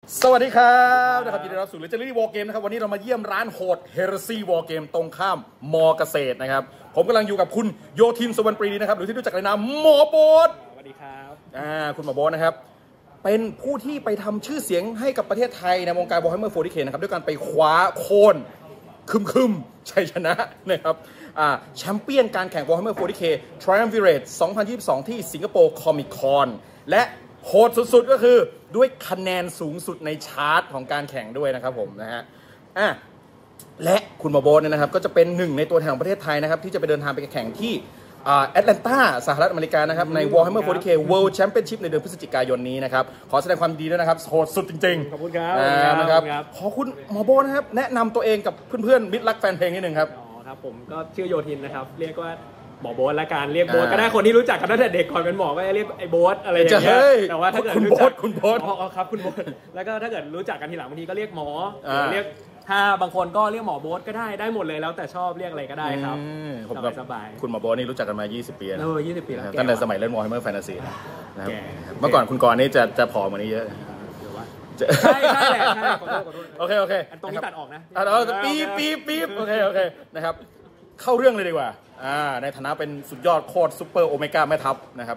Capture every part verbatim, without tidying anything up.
สวัสดีครับนะครับยินดีต้อนรับสู่ Legendary War Game นะครับวันนี้เรามาเยี่ยมร้านโหด Heresy War Game ตรงข้ามมอเกษตรนะครับผมกำลังอยู่กับคุณโยธินสุวรรณปรีดีนะครับหรือที่รู้จักในนามหมอโบ๊ทสวัสดีครับอ่าคุณหมอโบ๊ทนะครับเป็นผู้ที่ไปทำชื่อเสียงให้กับประเทศไทยในวงการ Warhammer โฟร์ตี้เค นะครับด้วยการไปคว้าโค่นคึมคึมชัยชนะนะครับอ่าแชมเปี้ยนการแข่ง Warhammer โฟร์ตี้เค Triumvirate สองพันยี่สิบสองที่สิงคโปร์คอมิคอนและโหดสุดๆก็คือด้วยคะแนนสูงสุดในชาร์ตของการแข่งด้วยนะครับผมนะฮะอ่ะและคุณหมอโบ๊ทเนี่ยนะครับก็จะเป็นหนึ่งในตัวแทนของประเทศไทยนะครับที่จะไปเดินทางไปแข่งที่แอตแลนตาสหรัฐอเมริกานะครับใน Warhammer โฟร์ตี้เค World Championship ในเดือนพฤศจิกายนนี้นะครับขอแสดงความดีด้วยนะครับโหดสุดจริงๆขอบคุณครับนะครับขอคุณหมอโบ๊ทนะครับแนะนำตัวเองกับเพื่อนๆมิตรรักแฟนเพลงนิดนึงครับอ๋อครับผมก็ชื่อโยธินนะครับเรียกว่าหมอโบ๊ทละกันเรียกโบ๊ทก็ได้คนที่รู้จักกันตั้งแต่เด็กก่อนเป็นหมอก็จะเรียกไอ้โบ๊ทอะไรอย่างเงี้ยแต่ว่าถ้าเกิดรู้จักคุณโบ๊ทอ๋อครับคุณโบ๊ทแล้วก็ถ้าเกิดรู้จักกันทีหลังบางทีก็เรียกหมอเรียกถ้าบางคนก็เรียกหมอโบ๊ทก็ได้ได้หมดเลยแล้วแต่ชอบเรียกอะไรก็ได้ครับผมกับสบายคุณหมอโบ๊ทนี่รู้จักกันมายี่สิบปีแล้วเออยี่สิบปีแล้วตั้งแต่สมัยเล่น Warhammer Fantasy นะครับเมื่อก่อนคุณกรณ์นี่จะจะผอมกว่านี้เยอะใช่ใช่แหละใช่ขอโทษขอโทษโอเคโอเคตรงนี้ตัดออกนะเอาปี๊บปี๊บปี๊บโอเคโอเคนะครับเข้าเรื่องเลยดีกว่าอ่าในฐานะเป็นสุดยอดโคตรซูเปอร์โอเมก้าแม่ทัพนะครับ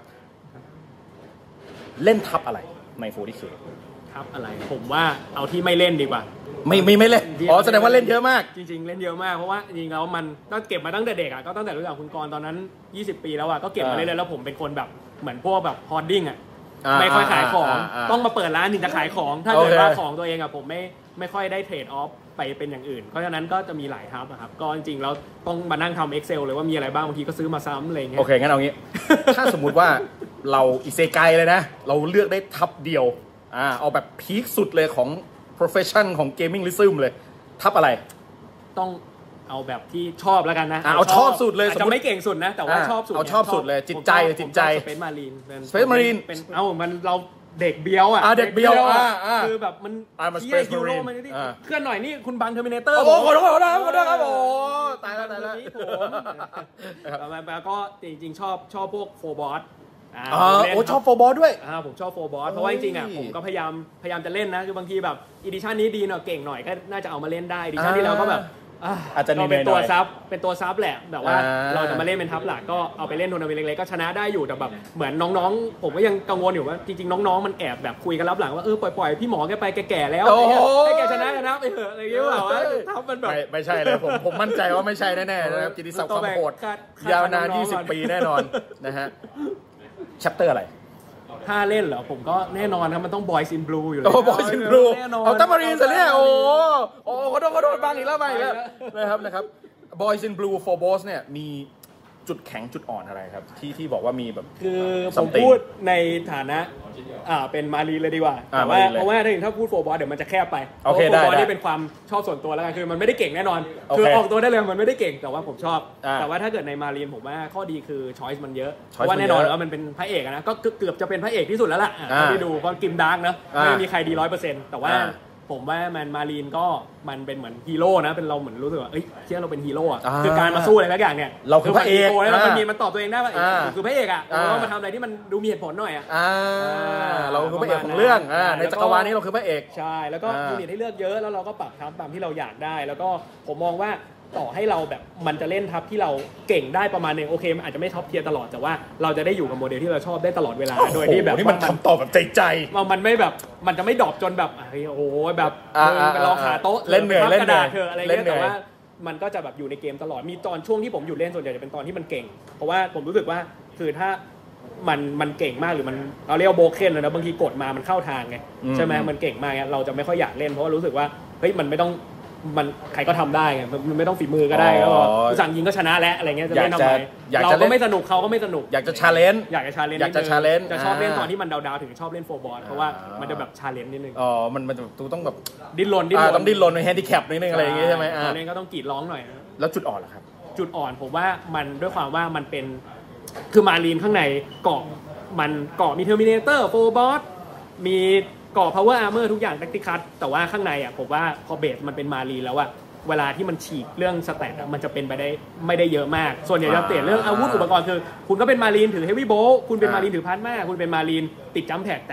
เล่นทัพอะไรใน โฟร์ตี้เคทัพอะไรผมว่าเอาที่ไม่เล่นดีกว่าไม่ไม่ไม่เล่นอ๋อแสดงว่าเล่นเยอะมากจริงๆเล่นเยอะมากเพราะว่าจริงๆแล้วมันก็เก็บมาตั้งแต่เด็กอ่ะก็ตั้งแต่รู้จักคุณกรณ์ตอนนั้นยี่สิบปีแล้วอ่ะก็เก็บมาเรื่อยๆแล้วผมเป็นคนแบบเหมือนพวกแบบฮอร์ดิ้งอ่ะไม่ค่อยขายของต้องมาเปิดร้านถึงจะขายของถ้าเกิดว่าของตัวเองอ่ะผมไม่ไม่ค่อยได้เทรดออฟไปเป็นอย่างอื่นเพราะฉะนั้นก็จะมีหลายทับนะครับก็จริงๆแล้วต้องมานั่งทำ Excel เลยว่ามีอะไรบ้างบางทีก็ซื้อมาซ้ำอะไรเงี้ยโอเคงั้นเอางี้ ถ้าสมมุติว่าเราอิเซไกเลยนะเราเลือกได้ทับเดียวอ่าเอาแบบพีคสุดเลยของ profession ของ gaming lism เลยทับอะไรต้องเอาแบบที่ชอบแล้วกันนะเอาชอบสุดเลยอาจจะไม่เก่งสุดนะแต่ว่าชอบสุดเอาชอบสุดเลยจิตใจจิตใจ Space Marine Space Marine เป็นเอ้ามันเราเด็กเบี้ยวอ่ะเด็กเบี้ยวคือแบบมันเที่ยฮีโร่มันนี่เคลื่อนหน่อยนี่คุณบังเทอร์มินเตอร์โอ้โหขอโทษขอโทษขอโทษครับโอ้ตายแล้วตายแล้วแล้วก็จริงๆชอบชอบพวกโฟบอสอ๋อโอ้ชอบโฟบอสด้วยอ่าผมชอบโฟบอสเพราะว่าจริงๆอ่ะผมก็พยายามพยายามจะเล่นนะคือบางทีแบบอีดิชั่นนี้ดีหน่อยเก่งหน่อยก็น่าจะเอามาเล่นได้อีดิชั่นที่แล้วก็แบบอาจจะเป็นตัวซับเป็นตัวซับแหละแต่ว่าเราจะมาเล่นเป็นทัพหลักก็เอาไปเล่นทัวร์นาเมนต์เล็กๆก็ชนะได้อยู่แต่แบบเหมือนน้องๆผมก็ยังกังวลอยู่ว่าจริงๆน้องๆมันแอบแบบคุยกันรับหลังว่าเออปล่อยๆพี่หมอแกไปแก่ๆแล้วให้แกชนะกันนะไปเถอะอะไรอย่างเงี้ยว่าทัพมันแบบไม่ใช่เลยผมผมมั่นใจว่าไม่ใช่แน่ๆนะครับกิตติศักดิ์ความโหดยาวนานยี่สิบปีแน่นอนนะฮะแชปเตอร์อะไรถ้าเล่นเหรอผมก็แน่นอนครับมันต้อง Boys in Blue อยู่เลยโอ้ Boys in Blue เอาตั้งมารีนสิเนี่ยโอ้โอ้ขอโทษขอโทษบางอีกแล้วบางอีกแล้วนะครับนะครับ Boys in Blue for Boss เนี่ยมีจุดแข็งจุดอ่อนอะไรครับที่ที่บอกว่ามีแบบคือผมพูดในฐานะอ่าเป็นมารีเลยดีกว่าแต่ว่าเพราะว่าถ้าพูดโฟร์บอสเดี๋ยวมันจะแคบไปโอเคได้โฟร์บอสนี่เป็นความชอบส่วนตัวแล้วกันคือมันไม่ได้เก่งแน่นอนคือออกตัวได้เลยมันไม่ได้เก่งแต่ว่าผมชอบแต่ว่าถ้าเกิดในมารีนผมว่าข้อดีคือช้อยส์มันเยอะเพราะว่าแน่นอนว่ามันเป็นพระเอกนะก็เกือบจะเป็นพระเอกที่สุดแล้วล่ะที่ดูเพราะกิมดาร์กนะไม่มีใครดีร้อยเปอร์เซ็นต์แต่ว่าผมว่ามันมารีนก็มันเป็นเหมือนฮีโร่นะเป็นเราเหมือนรู้สึกว่าเอ้ยเชื่อเราเป็นฮีโร่อะคือการมาสู้อะไรทุกอย่างเนี่ยเราคือพระเอกแล้วมันมีมันตอบตัวเองได้ว่าคือพระเอกอะเรามาทำอะไรที่มันดูมีเหตุผลหน่อยอะเราคือพระเอกของเรื่องในจักรวาลนี้เราคือพระเอกใช่แล้วก็ยูนิตให้เลือกเยอะแล้วเราก็ปรับทับตามที่เราอยากได้แล้วก็ผมมองว่าต่อให้เราแบบมันจะเล่นทับที่เราเก่งได้ประมาณนึงโอเคมันอาจจะไม่ท็อปเทียร์ตลอดแต่ว่าเราจะได้อยู่กับโมเดลที่เราชอบได้ตลอดเวลาโดยที่แบบนี่มันคำตอบแบบใจใจมันไม่แบบมันจะไม่ดรอปจนแบบโอ้ยแบบรอขาโต๊ะเล่นเหนื่อยเล่นกระดาษเธออะไรเงี้ยแต่ว่ามันก็จะแบบอยู่ในเกมตลอดมีตอนช่วงที่ผมอยู่เล่นส่วนใหญ่จะเป็นตอนที่มันเก่งเพราะว่าผมรู้สึกว่าคือถ้ามันมันเก่งมากหรือมันเราเรียกว่าโบเคนเลยนะบางทีกดมามันเข้าทางไงใช่ไหมมันเก่งมากเราจะไม่ค่อยอยากเล่นเพราะว่ารู้สึกว่าเฮ้ยมันไม่ต้องมันใครก็ทำได้ไงมันไม่ต้องฝีมือก็ได้แล้วสั่งยิงก็ชนะแล้วอะไรเงี้ยจะเล่นทำไมเราก็ไม่สนุกเขาก็ไม่สนุกอยากจะชาเลนจ์อยากจะชาเลนจ์อยากจะชาเลนจ์จะชอบเล่นตอนที่มันดาวๆถึงชอบเล่นโฟร์บอลเพราะว่ามันจะแบบชาเลนจ์นิดนึงอ๋อมันมันต้องแบบดิ้นรนดิ้นรนต้องดิ้นรนในแฮนดิแคปนิดนึงอะไรอย่างเงี้ยใช่ไหมตอนนี้ก็ต้องกรีดร้องหน่อยแล้วจุดอ่อนล่ะครับจุดอ่อนผมว่ามันด้วยความว่ามันเป็นคือมารีนข้างในเกาะมันเกาะมีเทอร์มินเตอร์โฟร์บอสมีเกาะ power armor ทุกอย่างแทคติคัสแต่ว่าข้างในอ่ะผมว่าพอเบสมันเป็นมารีนแล้วอ่ะเวลาที่มันฉีกเรื่องสแตทมันจะเป็นไปได้ไม่ได้เยอะมากส่วนใหญ่จะเปลี่ยนเรื่องอาวุธอุปกรณ์คือคุณก็เป็นมารีนถือเฮฟวี่โบว์คุณเป็นมารีนถือพาร์ทมาคุณเป็นมารีนติดจัมป์แท็กแต่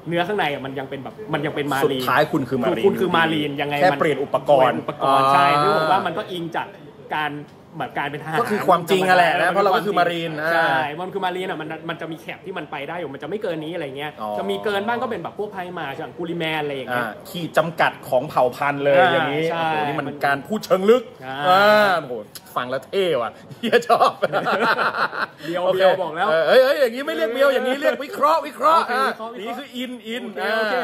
เนื้อข้างในอ่ะมันยังเป็นแบบมันยังเป็นมารีนสุดท้ายคุณคือมารีนคุณคือมารีนยังไงแค่เปลี่ยนอุปกรณ์อุปกรณ์ใช่ซึ่งผมว่ามันก็อิงจากการแบบการเป็นทหารก็คือความจริงนั่นแหละนะเพราะเราก็คือมารีนใช่มันคือมารีนอ่ะมันมันจะมีแคปที่มันไปได้อยู่มันจะไม่เกินนี้อะไรเงี้ยจะมีเกินบ้างก็เป็นแบบพวกไพมาอย่างกูริแมนอะไรอย่างเงี้ยขีดจำกัดของเผ่าพันธุ์เลยอย่างนี้โอ้โหนี่มันการพูดเชิงลึกอ่าโอ้โหฟังแล้วเท่ว่ะเฮียชอบเบียวเบียวบอกแล้วเอ้ยเอ้ยอย่างนี้ไม่เรียกเบียวอย่างนี้เรียกวิเคราะห์วิเคราะห์นี่คืออินอิน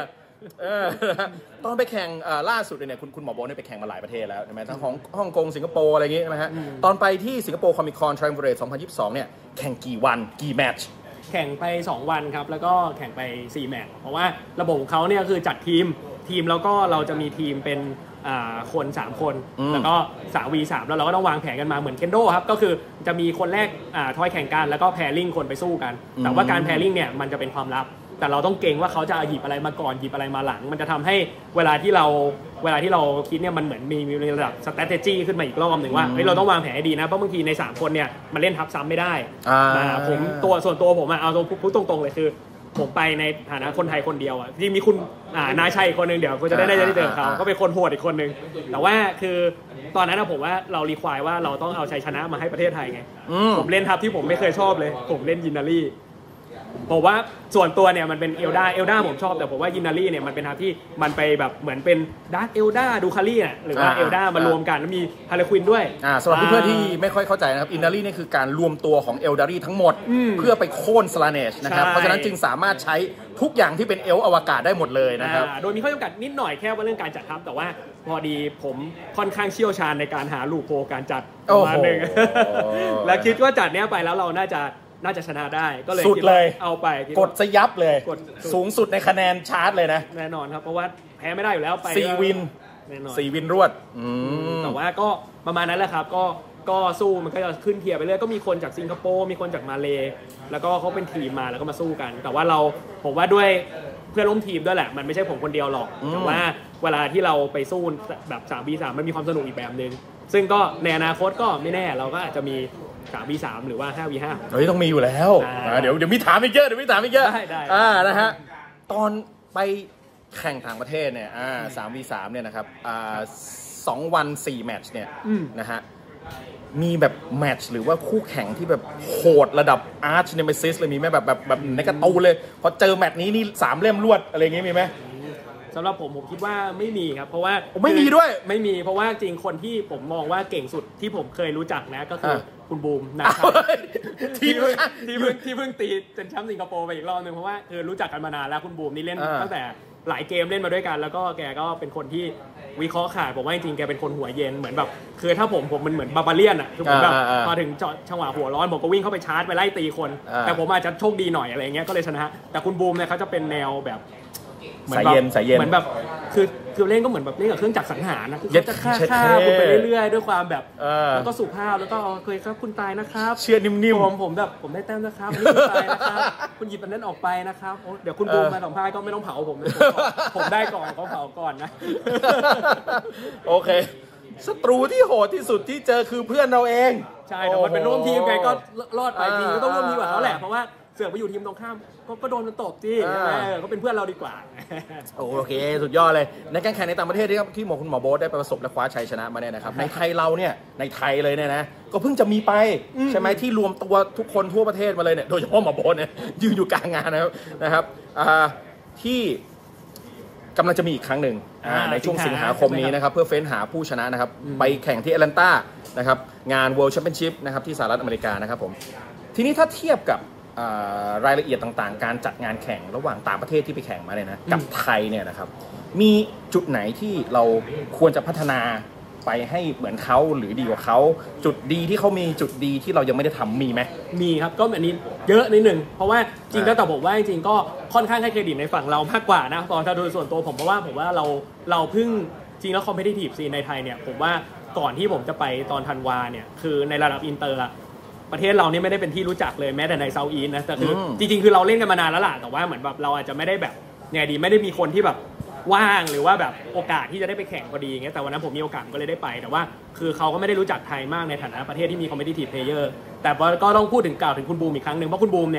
ตอนไปแข่งล่าสุดเนี่ยคุณคุณหมอโบ๊ทเนี่ยไปแข่งมาหลายประเทศแล้วใช่ไหมทั้งของฮ่องกงสิงคโปร์อะไรอย่างงี้ใช่ไหมฮะตอนไปที่สิงคโปร์คอมิคอนทริอัมเบรตสองพันยี่สิบสองเนี่ยแข่งกี่วันกี่แมตช์แข่งไปสองวันครับแล้วก็แข่งไปสี่แมตช์เพราะว่าระบบของเขาเนี่ยคือจัดทีมทีมแล้วก็เราจะมีทีมเป็นคนสามคนแล้วก็สาม วี สามแล้วเราก็ต้องวางแผนกันมาเหมือนเคนโดครับก็คือจะมีคนแรกทอยแข่งกันแล้วก็แพริ่งคนไปสู้กันแต่ว่าการแพริ่งเนี่ยมันจะเป็นความลับแต่เราต้องเก่งว่าเขาจะหยิบอะไรมาก่อนหยิบอะไรมาหลังมันจะทำให้เวลาที่เราเวลาที่เราคิดเนี่ยมันเหมือนมีมีระดับ strategy ขึ้นมาอีกรอบหนึ่งว่าเฮ้ยเราต้องวางแผนให้ดีนะเพราะบางทีในสามคนเนี่ยมันเล่นทับซ้ำไม่ได้ผมตัวส่วนตัวผมอะเอาพูดตรงๆเลยคือผมไปในฐานะคนไทยคนเดียวอ่ะที่มีคุณนายชัยอีกคนนึงเดี๋ยวคุณจะได้ได้ได้เจอเขาก็เป็นคนโหดอีกคนนึงแต่ว่าคือตอนนั้นนะผมว่าเรารีควายว่าเราต้องเอาชัยชนะมาให้ประเทศไทยไงผมเล่นทัพที่ผมไม่เคยชอบเลยผมเล่นยินนารีผมว่าส่วนตัวเนี่ยมันเป็นเอลดาเอลดาผมชอบแต่ผมว่ายินนารีเนี่ยมันเป็นทัพที่มันไปแบบเหมือนเป็นดาร์คเอลดาดูคารี่น่ะหรือว่าเอลดามารวมกันแล้วมีฮาร์เลควินด้วยสำหรับเพื่อนๆที่ไม่ค่อยเข้าใจนะครับอินนารีนี่คือการรวมตัวของเอลดารีทั้งหมดเพื่อไปโค่นสลาเนชนะครับเพราะฉะนั้นจึงสามารถใช้ทุกอย่างที่เป็นเอลอวกาศได้หมดเลยนะครับโดยมีข้อจำกัดนิดหน่อยแค่ว่าเรื่องการจัดทัพแต่ว่าพอดีผมค่อนข้างเชี่ยวชาญในการหาลูกโพการจัดประมาณนึงและคิดว่าจัดเนี้ยไปแล้วเราน่าจะน่าจะชนะได้ก็เลยสุดเลยเอาไปกดสยับเลยสูงสุดในคะแนนชาร์ตเลยนะแน่นอนครับเพราะว่าแพ้ไม่ได้อยู่แล้วไปสี่วินแน่นอนสี่วินรวดแต่ว่าก็ประมาณนั้นแหละครับก็ก็สู้มันก็จะขึ้นเทียร์ไปเรื่อยก็มีคนจากสิงคโปร์มีคนจากมาเลแล้วก็เขาเป็นทีมมาแล้วก็มาสู้กันแต่ว่าเราผมว่าด้วยเพื่อนร่วมทีมด้วยแหละมันไม่ใช่ผมคนเดียวหรอกแต่ว่าเวลาที่เราไปสู้แบบ สาม วี สาม มันมีความสนุกอีกแบบนึงซึ่งก็ในอนาคตก็ไม่แน่เราก็อาจจะมีสาม วี สาม หรือว่าห้า วี ห้าเฮ้ยต้องมีอยู่แล้วเดี๋ยวเดี๋ยวมีถามอีกเยอะเดี๋ยวมีถามอีกเยอะได้ได้อ่านะฮะตอนไปแข่งต่างประเทศเนี่ยอ่าสาม วี สาม เนี่ยนะครับอ่าสองวันสี่แมตช์เนี่ยนะฮะมีแบบแมตช์หรือว่าคู่แข่งที่แบบโหดระดับอาร์ชเนเมซิสเลยมีไหมแบบแบบแบบในการ์ตูนเลยพอเจอแมตช์นี้นี่สามเล่มรวดอะไรอย่างงี้มีไหมสำหรับผมผมคิดว่าไม่มีครับเพราะว่าไม่มีด้วยไม่มีเพราะว่าจริงคนที่ผมมองว่าเก่งสุดที่ผมเคยรู้จักนะก็คือคุณบูมนะครับที่เพิ่งที่เพิ่งที่เพิ่งตีเป็นแชมป์สิงคโปร์ไปอีกรอบนึงเพราะว่าคือรู้จักกันมานานแล้วคุณบูมนี่เล่นตั้งแต่หลายเกมเล่นมาด้วยกันแล้วก็แกก็เป็นคนที่วิเคราะห์ขาดผมว่าจริงๆแกเป็นคนหัวเย็นเหมือนแบบคือถ้าผมผมมันเหมือนบาบาเลียนอ่ะคือผมแบบพอถึงจังหวะหัวร้อนผมก็วิ่งเข้าไปชาร์จไปไล่ตีคนแต่ผมอาจจะโชคดีหน่อยอะไรเงี้ยก็เลยชนะแต่คุณบูมเนี่ยเขาจะเป็นแนวแบบสายเย็นสายเย็นเหมือนแบบคือคือเล่นก็เหมือนแบบเล่นกับเครื่องจักรสังหารนะคือเขาจะฆ่าฆ่าคุณไปเรื่อยๆด้วยความแบบแล้วก็สุภาพแล้วก็เคยครับคุณตายนะครับเชื่อนิ่มๆผมผมแบบผมได้แต้มนะครับนี่คุณตายนะครับคุณหยิบอันนั้นออกไปนะครับเดี๋ยวคุณบูมมาสัมภาษณ์ก็ไม่ต้องเผาผมนะผมได้ก่อนเขาเผาก่อนนะโอเคศัตรูที่โหดที่สุดที่เจอคือเพื่อนเราเองใช่แต่มันเป็นร่วมทีมไงก็รอดไปทีก็ต้องร่วมทีมกับเขาแหละเพราะว่าเสือกไปอยู่ทีมตรงข้ามก็โดนมันตบที่ใช่ไหมก็เป็นเพื่อนเราดีกว่าโอเคสุดยอดเลยในการแข่งในต่างประเทศที่ที่หมอคุณหมอโบ๊ทได้ประสบและคว้าชัยชนะมาเนี่ยนะครับในไทยเราเนี่ยในไทยเลยเนี่ยนะก็เพิ่งจะมีไปใช่ไหมที่รวมตัวทุกคนทั่วประเทศมาเลยเนี่ยโดยเฉพาะหมอโบ๊ทเนี่ยยืนอยู่กลางงานนะครับนะครับที่กำลังจะมีอีกครั้งหนึ่งในช่วงสิงหาคมนี้นะครับเพื่อเฟ้นหาผู้ชนะนะครับไปแข่งที่แอตแลนตานะครับงาน World Championship นะครับที่สหรัฐอเมริกานะครับผมทีนี้ถ้าเทียบกับรายละเอียดต่างๆการจัดงานแข่งระหว่างต่างประเทศที่ไปแข่งมาเนี่ยนะกับไทยเนี่ยนะครับมีจุดไหนที่เราควรจะพัฒนาไปให้เหมือนเขาหรือดีกว่าเขาจุดดีที่เขามีจุดดีที่เรายังไม่ได้ทำมีไหมมีครับก็อันนี้เยอะนิดหนึ่งเพราะว่าจริงก็แต่บอกว่าจริงก็ค่อนข้างให้เครดิตในฝั่งเรามากกว่านะตอนถ้าโดยส่วนตัวผมเพราะว่าผมว่าเราเราเพิ่งจริงแล้วคอมเพทิทีฟซีนในไทยเนี่ยผมว่าก่อนที่ผมจะไปตอนธันวาเนี่ยคือในระดับอินเตอร์อะประเทศเรานี่ไม่ได้เป็นที่รู้จักเลยแม้แต่ในเซาท์อีสต์นะแต่คือจริงๆคือเราเล่นกันมานานแล้วล่ะแต่ว่าเหมือนแบบเราอาจจะไม่ได้แบบไงดีไม่ได้มีคนที่แบบว่างหรือว่าแบบโอกาสที่จะได้ไปแข่งพอดีอย่างเงี้ยแต่วันนั้นผมมีโอกาสก็เลยได้ไปแต่ว่าคือเขาก็ไม่ได้รู้จักไทยมากในฐานะประเทศที่มี competitive player แต่ก็ต้องพูดถึงกล่าวถึงคุณบูมอีกครั้งนึงเพราะคุณบูมเนี่ย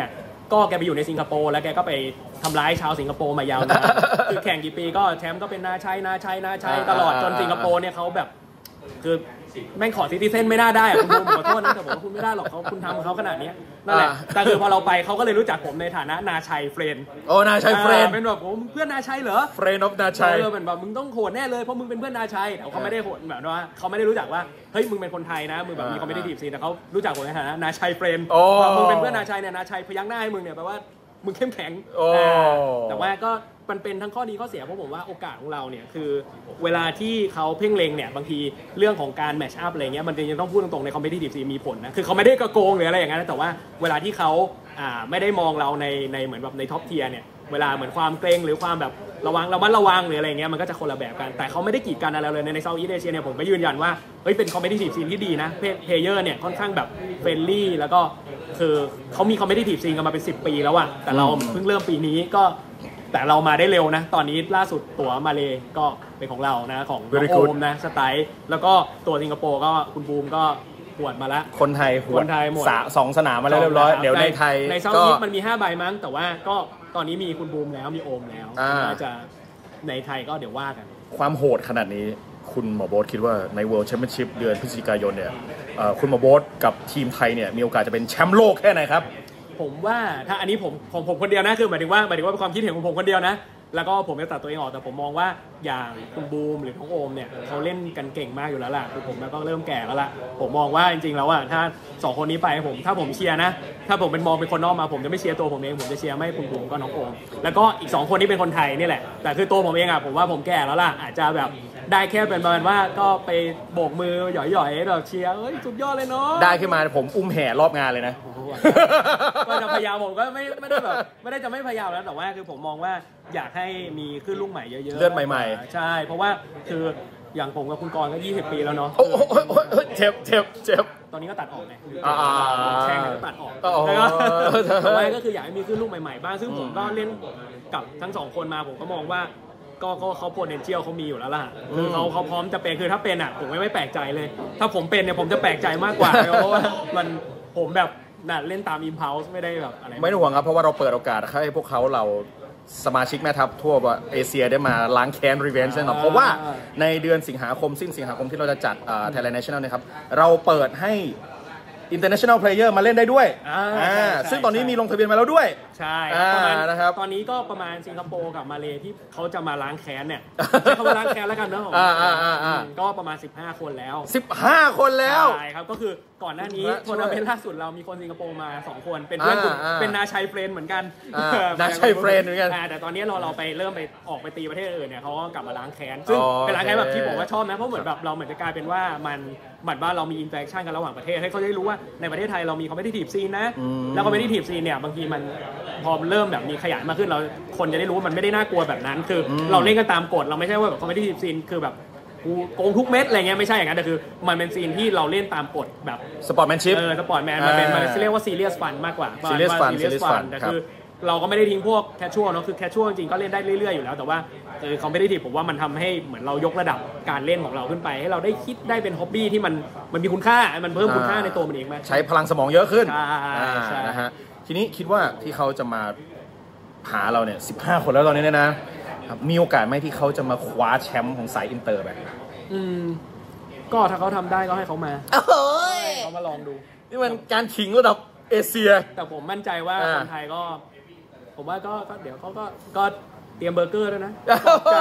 ก็แกไปอยู่ในสิงคโปร์แล้วแกก็ไปทำร้ายชาวสิงคโปร์มายาวนานคือแข่งกี่ปีก็แชมป์ก็เป็นนาชัยนาชัยนาชัยตลอดจนสิงคโปร์เนี่ยเขาแบบคือแม่งขอซิติเซนไม่น่าได้คุณบูมขอโทษนะแต่ผมว่าคุณไม่ได้หรอกเขาคุณทำเขาขนาดนี้นั่นแหละแต่คือพอเราไปเขาก็เลยรู้จักผมในฐานะนาชัยเฟรนด์โอ้นาชัยเฟรนด์เป็นแบบผมเพื่อนนาชัยเหรอเฟรนด์ออฟนาชัยเออเป็นแบบมึงต้องโหดแน่เลยเพราะมึงเป็นเพื่อนนาชัยแต่เขาไม่ได้โหดแบบว่าเขาไม่ได้รู้จักว่าเฮ้ยมึงเป็นคนไทยนะมึงแบบมีคอมเมดี้ทีฟซีแต่เขารู้จักผมในฐานะนาชัยเฟรนด์มึงเป็นเพื่อนนาชัยเนี่ยนาชัยพยักหน้าให้มึงเนี่ยแปลว่ามึงเข้มแข็งแต่ว่าก็มันเป็นทั้งข้อดีข้อเสียเพราะผมว่าโอกาสของเราเนี่ยคือเวลาที่เขาเพ่งเล็งเนี่ยบางทีเรื่องของการแมทช์อัพอะไรเงี้ยมันยังต้องพูดตรงๆในคอมเพทิทีฟซีมีผลนะคือเขาไม่ได้กระโกงหรืออะไรอย่างนั้นแต่ว่าเวลาที่เขาอ่าไม่ได้มองเราในในเหมือนแบบในท็อปเทียร์เนี่ยเวลาเหมือนความเกรงหรือความแบบระวังระมัดระวังหรืออะไรเงี้ยมันก็จะคนละแบบกันแต่เขาไม่ได้กีดกันอะไรเลยในในเซาท์อีสต์เอเชียเนี่ยผมก็ยืนยันว่าเฮ้ยเป็นคอมเพทิทีฟซีที่ดีนะเพลเยอร์เนี่ยค่อนข้างแบบเฟรนลี่แล้วก็คือเขามีคอมเพทิทีฟซีกันมาเป็นสิบปีแล้วอะแต่เราเพิ่งเริ่มปีนี้ก็แต่เรามาได้เร็วนะตอนนี้ล่าสุดตั๋วมาเลก็เป็นของเรานะของโอมนะสไตล์แล้วก็ตัวสิงคโปร์ก็คุณบูมก็หวดมาแล้วคนไทยหวดคนไทยหมดสองสนามมาแล้วเรียบร้อยเดี๋ยวในไทยในเซาท์อีสต์มันมีห้าใบมั้งแต่ว่าก็ตอนนี้มีคุณบูมแล้วมีโอมแล้วน่าจะในไทยก็เดี๋ยวว่ากันความโหดขนาดนี้คุณหมอโบ๊ทคิดว่าใน World Championship เดือนพฤศจิกายนเนี่ยคุณหมอโบ๊ทกับทีมไทยเนี่ยมีโอกาสจะเป็นแชมป์โลกแค่ไหนครับผมว่าถ้าอันนี้ผมของผมคนเดียวนะคือหมายถึงว่าหมายถึงว่าเป็นความคิดเห็นของผมคนเดียวนะแล้วก็ผมจะตัดตัวเองออกแต่ผมมองว่าอย่างคุณบูมหรือน้องโอมเนี่ยเขาเล่นกันเก่งมากอยู่แล้วล่ะคือผมก็เริ่มแก่แล้วล่ะผมมองว่าจริงๆแล้วอ่ะถ้าสองคนนี้ไปผมถ้าผมเชียร์นะถ้าผมเป็นมองเป็นคนนอกมาผมจะไม่เชียร์ตัวผมเองผมจะเชียร์ไม่คุณบูมก็น้องโอมแล้วก็อีกสองคนนี้เป็นคนไทยนี่แหละแต่คือตัวผมเองอ่ะผมว่าผมแก่แล้วล่ะอาจจะแบบได้แค่เป็นประมาณว่าก็ไปโบกมือหย่อยๆแบบเชียร์เอ้ยสุดยอดเลยเนาะได้ขึ้นมาผมอุ้มแห่รอบงานเลยนะก็จะพยายามผมก็ไม่ไม่ได้แบบไม่ได้จะไม่พยายามแล้วแต่ว่าคือผมมองว่าอยากให้มีขึ้นลูกใหม่เยอะๆเลือดใหม่ๆใช่เพราะว่าคืออย่างผมกับคุณกรณ์ก็ยี่สิบปีแล้วเนาะโอ้โหเจ็บเจ็บเจ็บตอนนี้ก็ตัดออกไงแข่งก็ตัดออกแล้วก็แต่ว่าก็คืออยากให้มีขึ้นลูกใหม่ๆบ้างซึ่งผมก็เล่นกับทั้งสองคนมาผมก็มองว่าก็ก็เขา potential เขามีอยู่แล้วล่ะคือเขาเขาพร้อมจะเป็นคือถ้าเป็นอ่ะผมไม่ไม่แปลกใจเลยถ้าผมเป็นเนี่ยผมจะแปลกใจมากกว่าเพราะว่ามันผมแบบน่ะเล่นตาม impulse ไม่ได้แบบอะไรไม่ต้องห่วงครับเพราะว่าเราเปิดโอกาสให้พวกเขาเราสมาชิกแม่ทัพทั่วเอเชียได้มาล้างแค้นรีเวนจ์แน่นอนเพราะว่าในเดือนสิงหาคมสิ้นสิงหาคมที่เราจะจัด Thailand National นะครับเราเปิดให้ International Player มาเล่นได้ด้วยซึ่งตอนนี้มีลงทะเบียนมาแล้วด้วยใช่นะครับตอนนี้ก็ประมาณสิงคโปร์กับมาเลที่เขาจะมาล้างแค้นเนี่ยเขามาล้างแค้นแล้วกันเนอะก็ประมาณสิบห้าคนแล้วสิบห้าคนแล้วใช่ครับก็คือก่อนหน้านี้ทัวร์นาเมนต์ล่าสุดเรามีคนสิงคโปร์มาสองคนเป็นเพื่อนกลุ่มเป็นนาชัยเฟรนด์เหมือนกันนาชัยเฟรนด์เหมือนกันแต่ตอนนี้เราเราไปเริ่มไปออกไปตีประเทศอื่นเนี่ยเขาก็กลับมาล้างแค้นซึ่งเป็นล้างแค้นแบบที่ผมว่าชอบนะเพราะเหมือนแบบเราเหมือนจะกลายเป็นว่ามันเหมือนว่าเรามีอินเตอร์แอคชั่นกันระหว่างประเทศให้เขาได้รู้ว่าในประเทศไทยเรามีคอมเพทิทีฟซีนนะแล้วคอมเพทิทีฟซีนเนี่ยบางทีมันพอเริ่มแบบมีขยายมากขึ้นเราคนจะได้รู้ว่ามันไม่ได้น่ากลัวแบบนั้นคือเราเล่นกันตามกฎเราไม่ใช่ว่าแบบคอมเพทิทีฟซีนคือแบบกูโกงทุกเม็ดอะไรเงี้ยไม่ใช่อย่างนั้นแต่คือมันเป็นซีนที่เราเล่นตามกฎแบบสปอร์ตแมนชิพเออสปอร์ตแมนมันเป็นมันเรียกว่าซีเรียสฟันมากกว่าซีเรียสฟันซีเรียสฟันแต่คือเราก็ไม่ได้ทิ้งพวกแคชชวลเนาะคือแคชชวลจริงๆก็เล่นได้เรื่อยๆอยู่แล้วแต่ว่าเออคอมเพทิทีฟผมว่ามันทำให้เหมือนเรายกระดับการเล่นของเราขึ้นไปให้เราได้คิดได้เป็นฮ็อบบี้ที่มันมันมีคุณค่ามันเพิ่มคุณค่าในตัวมันเองมากใช้พลังสมองเยอะขึ้นใช่นะฮะทีนี้คิดว่าที่เขาจะมาหาเราเนี่ยสิบห้าคนแล้วตอนนี้เนี่ยนะมีโอกาสไหมที่เขาจะมาคว้าแชมป์ของสายอินเตอร์ไปอืมก็ถ้าเขาทำได้ก็ให้เขามาเขามาลองดูนี่มันการขิงระดับเอเชียแต่ผมมั่นใจว่าคนไทยก็ผมว่าก็เดี๋ยวเขาก็ก็เตรียมเบอร์เกอร์ด้วยนะใจ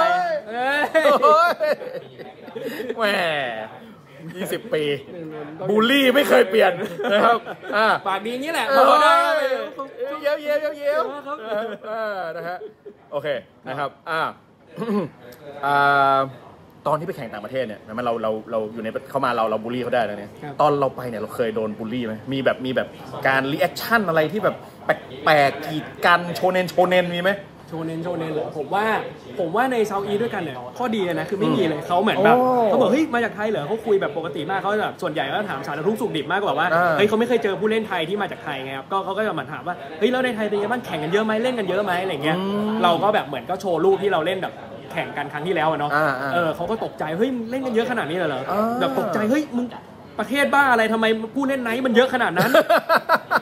แหมยี่สิบปีบูลลี่ไม่เคยเปลี่ยนนะครับปากดีงี้แหละเย้เย้เย้เย้นะฮะโอเคนะครับอ่าอ่าตอนที่ไปแข่งต่างประเทศเนี่ยมันเราเราเราอยู่ในเข้ามาเราเราบูลลี่เขาได้แล้วเนี่ยตอนเราไปเนี่ยเราเคยโดนบูลลี่ไหมมีแบบมีแบบการรีแอคชั่นอะไรที่แบบแปลกๆกีดกันโชเนนโชเนนมีไหมโชเนนโชเนนเหรอผมว่าผมว่าในเซาท์อีสต์ด้วยกันเนี่ยข้อดีนะคือไม่มีเลยเขาเหมือนแบบเขาบอกเฮ้ยมาจากไทยเหรอเขาคุยแบบปกติมากเขาแบบส่วนใหญ่ก็ถามสารทุกข์สุขดิบมากกว่าว่าเฮ้ยเขาไม่เคยเจอผู้เล่นไทยที่มาจากไทยไงครับก็เขาก็จะมาถามว่าเฮ้ยแล้วในไทยเป็นยังไงบ้างแข่งกันเยอะไหมเล่นกันเยอะไหมอะไรเงี้ยเราก็แบบเหมือนก็โชว์รูปที่เราเล่นแบบแข่งกันครั้งที่แล้วเนาะเออเขาก็ตกใจเฮ้ยเล่นกันเยอะขนาดนี้เลยเหรอแบบตกใจเฮ้ยมึงประเทศบ้าอะไรทำไมผู้เล่นไนท์มันเยอะขนาดนั้น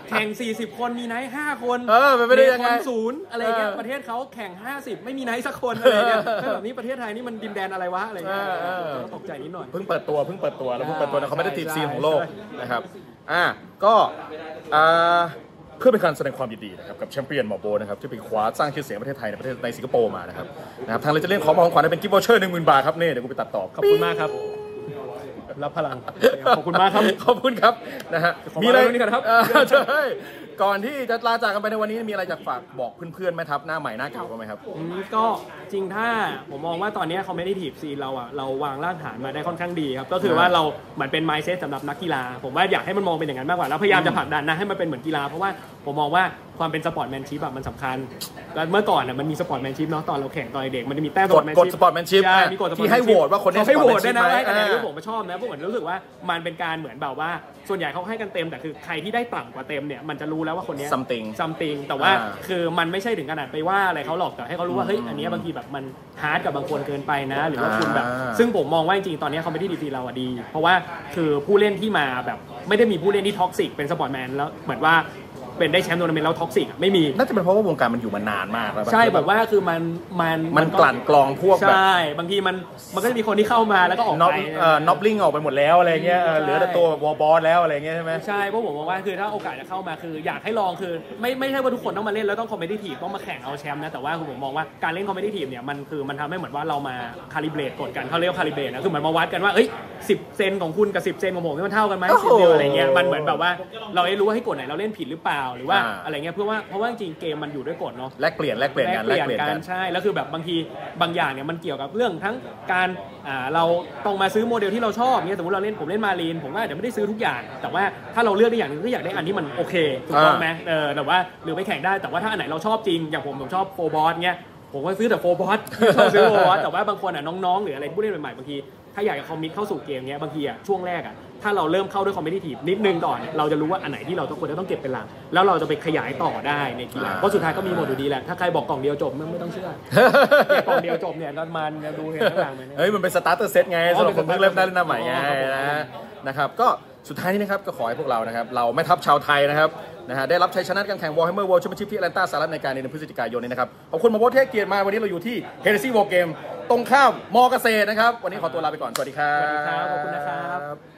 แข่งสี่สิบคนมีไนท์ห้าคนเออไม่ได้ยังไงศูนย์อะไรเงี้ยประเทศเขาแข่งห้าสิบไม่มีไนท์สักคนอะไรเงี้ยแบบนี้ประเทศไทยนี่มันดินแดนอะไรวะอะไรเงี้ยก็ตกใจนิดหน่อยเพิ่งเปิดตัวเพิ่งเปิดตัวแล้วเพิ่งเปิดตัวในคอมเมดี้ทีฟซีของโลกนะครับอ่าก็อ่าเพื่อเป็นการแสดงความยินดีนะครับกับแชมเปี้ยนหมอโบนะครับที่ไปคว้าสร้างชื่อเสียงประเทศไทยในประเทศในสิงคโปร์มานะครับนะครับทางเราจะเล่นของมาของขวัญเป็นกิฟต์วอเชอร์หนึ่งหมื่นบาทครับนี่เดี๋ยวกูไปตัดต่อขอบคุณมากครับรับพลังขอบคุณมากครับขอบคุณครับนะฮะมีอะไรนี่กันครับใช่ก่อนที่จะลาจากกันไปในวันนี้มีอะไรจะฝากบอกเพื่อนๆไหมครับหน้าใหม่หน้าเก่าไหมครับก็จริงถ้าผมมองว่าตอนนี้คอมเมดี้ทีฟซีเราอ่ะเราวางรากฐานมาได้ค่อนข้างดีครับก็คือว่าเราเหมือนเป็น mindset สำหรับนักกีฬาผมว่าอยากให้มันมองเป็นอย่างนั้นมากกว่าแล้วพยายามจะผลักดันนะให้มันเป็นเหมือนกีฬาเพราะว่าผมมองว่าความเป็นสปอร์ตแมนชิพแบบมันสำคัญแล้วเมื่อก่อนอ่ะมันมีสปอร์ตแมนชิพเนาะตอนเราแข่งตอนเด็กมันจะมีแต้มกดสปอร์ตแมนชิพที่ให้โหวตว่าคนนี้ให้โหวตได้นะให้คะแนนที่ผมชอบนะเพราะผมรู้สึกว่ามันเป็นการเหมือนแบบว่าส่วนใหญ่เขาให้กันเต็มแต่คือใครที่ได้ต่ำกว่าเต็มเนี่ยมันจะรู้แล้วว่าคนนี้ something something แต่ว่าคือมันไม่ใช่ถึงขนาดไปว่าอะไรเขาหรอกแต่ให้เขารู้ว่าเฮ้ยอันนี้บางทีแบบมันฮาร์ดกับบางคนเกินไปนะหรือว่าคุณแบบซึ่งผมมองว่าจริงๆตอนนี้คอมเมดี้ดีซีเราอะดีเพราะว่าคือผู้เล่นที่มาแบบไม่ได้มีผู้เล่นที่ท็อกซิกเป็นสปอร์ตแมนแล้วเหมือนว่าเป็นได้แชมป์ทัวร์นาเมนต์แล้วท็อกซิกไม่มีน่าจะเป็นเพราะว่าวงการมันอยู่มานานมากแล้วใช่แบบว่าคือมันมันมันกลั่นกรองพวกแบบใช่บางทีมันมันก็จะมีคนที่เข้ามาแล้วก็ออกไปเอ่อน็อปลิงออกไปหมดแล้วอะไรเงี้ยเหลือแต่ตัววอลบอสแล้วอะไรเงี้ยใช่ไหมใช่เพราะผมมองว่าคือถ้าโอกาสจะเข้ามาคืออยากให้ลองคือไม่ไม่ใช่ว่าทุกคนต้องมาเล่นแล้วต้องคอมเมดี้ทีฟต้องมาแข่งเอาแชมป์นะแต่ว่าคือผมมองว่าการเล่นคอมเมดี้ทีฟเนี่ยมันคือมันทำให้เหมือนว่าเรามาคาลิเบรตกดกันเขาเรียกว่าคาลิเบรตนะคือเหมือนมาวัดกันว่าเอ้ยสิบเซนของคุณกับสิบเซนของผมมันเท่ากันไหมสิบเดียวอะไรเงี้ยมันเหมือนแบบว่าเราได้รู้ว่าให้กดไหนเราเล่นผิดหรือเปล่าหรือว่าอะไรเงี้ยเพื่อว่าเพราะว่าจริงเกมมันอยู่ด้วยกฎเนาะแลกเปลี่ยนแลกเปลี่ยนกันแลกเปลี่ยนกันใช่แล้วคือแบบบางทีบางอย่างเนี่ยมันเกี่ยวกับเรื่องทั้งการอ่าเราต้องมาซื้อโมเดลที่เราชอบเนี่ยสมมติเราเล่นผมเล่นมารีนผมว่าอาจจะไม่ได้ซื้อทุกอย่างแต่ว่าถ้าเราเลือกได้อย่างนึงก็อยากได้อันที่มันโอเคถูกต้องไหมเออแต่ว่าหรือไปแข่งได้แต่ว่าถ้าอันไหนเราชอบจริงอย่างผมผมชอบโฟบอสเนี่ยผมก็ซื้อแต่โฟบอสชอบซื้อโฟบอสแต่ว่าบางคนอ่ะน้องๆหรืออะไรผู้เล่นใหม่ๆบางทีถ้าอยากจะคอมมิตเข้าสู่เกมเนี้ยบางทีอ่ะช่วงแรกอ่ะถ้าเราเริ่มเข้าด้วยคอมเมดี้ทีฟนิดนึงก่อนเราจะรู้ว่าอันไหนที่เราต้องควรจะต้องเก็บเป็นหลักแล้วเราจะไปขยายต่อได้ในกีฬาเพราะสุดท้ายก็มีหมดอยู่ดีแหละถ้าใครบอกกล่องเดียวจบไม่ต้องเชื่อกล่องเดียวจบเนี่ยมันดูเห็นข้างหลังเฮ้ยมันเป็นสตาร์เตอร์เซตไงสำหรับคนเพิ่งเริ่มได้เล่นใหม่ไงนะนะครับก็สุดท้ายนี้นะครับก็ขอให้พวกเรานะครับเราแม่ทัพชาวไทยนะครับนะฮะได้รับชัยชนะการแข่ง Warhammer World Championship ที่แอตแลนตาสหรัฐอเมริกาในเดือนพฤศจิกายนนี้นะครับขอบคุณมาโบสที่ให้เกียรติมาวันนี้เราอยู่ที่ Heresy War Game ตรงข้ามมอเกษตรนะครับวันนี้ขอตัวลาไปก่อนสวัสดีครับสวัสดีครับขอบคุณนะครับ